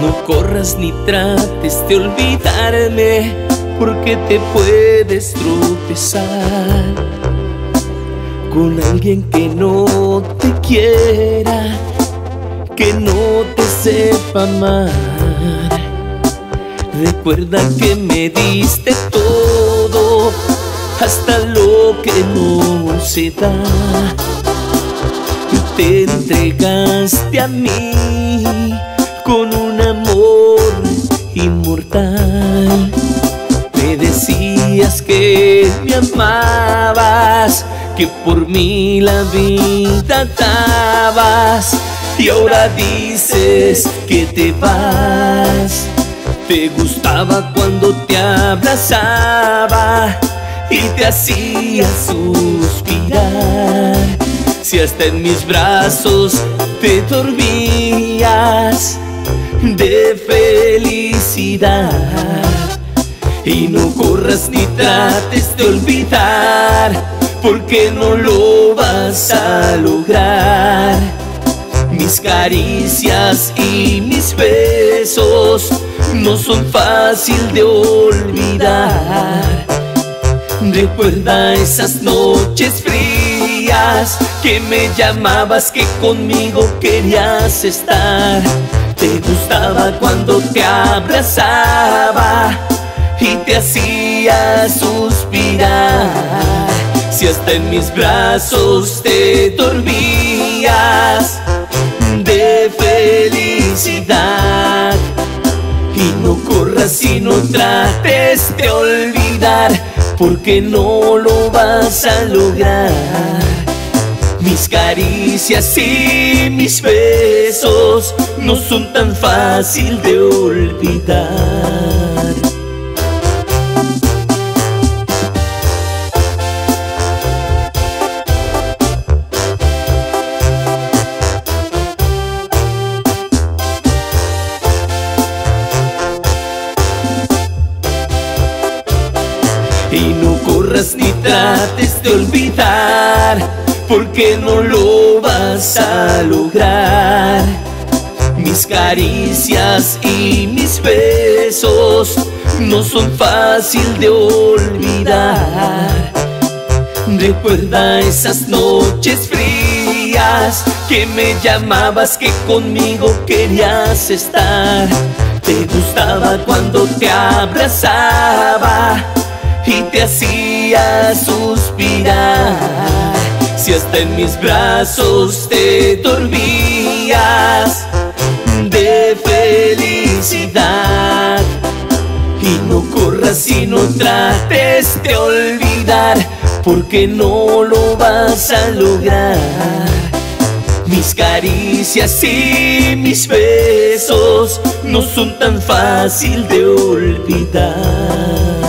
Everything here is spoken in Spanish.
No corras ni trates de olvidarme, porque te puedes tropezar con alguien que no te quiera, que no te sepa amar. Recuerda que me diste todo, hasta lo que no se da. Te entregaste a mí con un amor inmortal. Me decías que me amabas, que por mí la vida dabas, y ahora dices que te vas. Te gustaba cuando te abrazaba y te hacía suspirar. Si hasta en mis brazos te dormías de felicidad. Y no corras ni trates de olvidar, porque no lo vas a lograr. Mis caricias y mis besos no son fácil de olvidar. Recuerda esas noches frías que me llamabas, que conmigo querías estar. Te gustaba cuando te abrazaba y te hacía suspirar. Si hasta en mis brazos te dormías de felicidad. Y no corras y no trates de olvidar, porque no lo vas a lograr. Mis caricias y mis besos no son tan fácil de olvidar. Y no corras ni trates de olvidar, porque no lo vas a lograr. Mis caricias y mis besos no son fácil de olvidar. Recuerda esas noches frías que me llamabas, que conmigo querías estar. Te gustaba cuando te abrazaba y te hacía suspirar. Si hasta en mis brazos te dormías de felicidad. Y no corras y no trates de olvidar, porque no lo vas a lograr. Mis caricias y mis besos no son tan fácil de olvidar.